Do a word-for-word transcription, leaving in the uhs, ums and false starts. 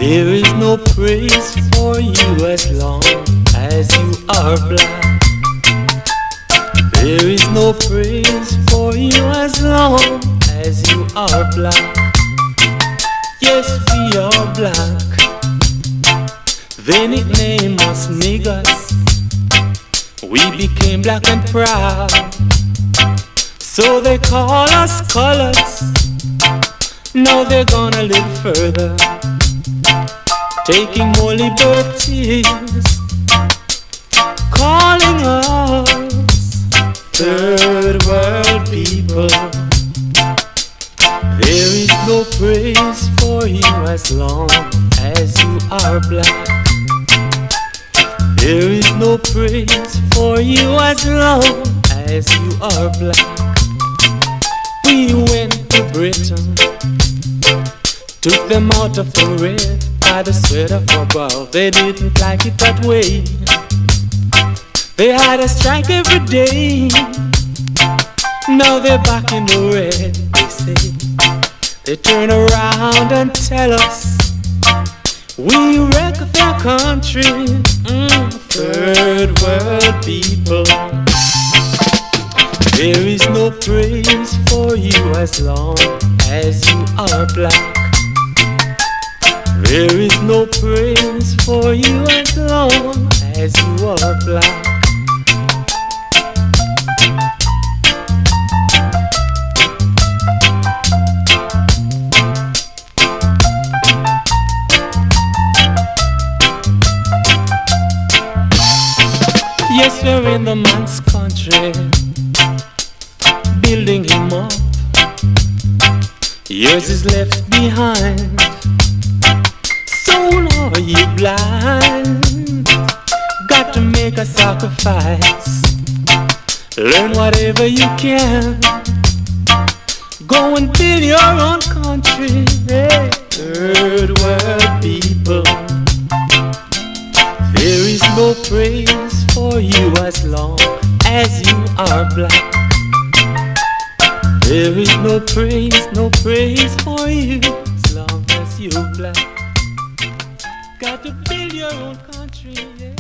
There is no praise for you as long as you are black. There is no praise for you as long as you are black. Yes, we are black. They nickname us niggas. We became black and proud, so they call us colors. Now they're gone a little further, taking more liberties, calling us third world people. There is no praise for you as long as you are black. There is no praise for you as long as you are black. We went to Britain, took them out of the red by the sweat of our brow. They didn't like it that way. They had a strike every day. Now they're back in the red, they say. They turn around and tell us we wreck their country. mm, Third world people. There is no praise for you as long as you are black. There is no praise for you as long as you are black. Yes, we're in the man's country, building him up. Yours is left behind. Soul, are you blind? Got to make a sacrifice. Learn whatever you can. Go and build your own country. Hey, third world people. There is no praise for you as long as you are black. There is no praise, no praise for you as long as you're black. Got to build your own country, yeah.